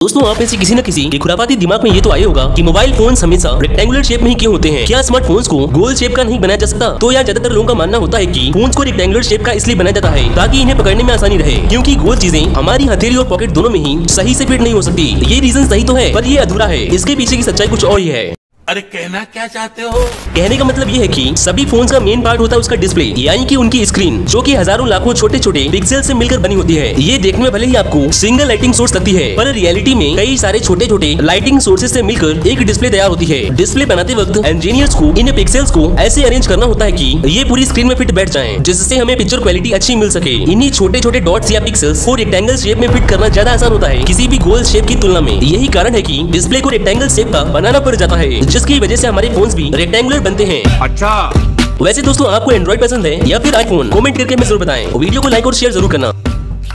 दोस्तों आप में से किसी न किसी के खुरापाती दिमाग में ये तो आया होगा कि मोबाइल फोन हमेशा रेक्टेंगुलर शेप में ही क्यों होते हैं। क्या स्मार्टफोन्स को गोल शेप का नहीं बनाया जा सकता? तो यार ज्यादातर लोगों का मानना होता है कि फोन्स को रेक्टेंगुलर शेप का इसलिए बनाया जाता है ताकि इन्हें पकड़ने में आसानी रहे, क्योंकि गोल चीजें हमारी हथेली और पॉकेट दोनों में ही सही से फिट नहीं हो सकती। ये रीजन सही तो है पर ये अधूरा है। इसके पीछे की सच्चाई कुछ और ही है। अरे कहना क्या चाहते हो? कहने का मतलब ये है कि सभी फोन्स का मेन पार्ट होता है उसका डिस्प्ले, यानी कि उनकी स्क्रीन, जो कि हजारों लाखों छोटे छोटे पिक्सल से मिलकर बनी होती है। ये देखने में भले ही आपको सिंगल लाइटिंग सोर्स लगती है, पर रियलिटी में कई सारे छोटे छोटे लाइटिंग सोर्सेज से मिलकर एक डिस्प्ले तैयार होती है। डिस्प्ले बनाते वक्त इंजीनियर्स को इन पिक्सेल्स को ऐसे अरेंज करना होता है कि ये पूरी स्क्रीन में फिट बैठ जाए, जिससे हमें पिक्चर क्वालिटी अच्छी मिल सके। इन्हीं छोटे छोटे डॉट्स या पिक्सेल्स को रेक्टेंगल शेप में फिट करना ज्यादा आसान होता है किसी भी गोल शेप की तुलना में। यही कारण है कि डिस्प्ले को रेक्टेंगल शेप का बनाना पड़ जाता है, जिसकी वजह से हमारे फोन्स भी रेक्टेंगुलर बनते हैं। अच्छा, वैसे दोस्तों आपको एंड्रॉइड पसंद है या फिर आईफोन? कमेंट करके हमें जरूर बताएं। वीडियो को लाइक और शेयर जरूर करना।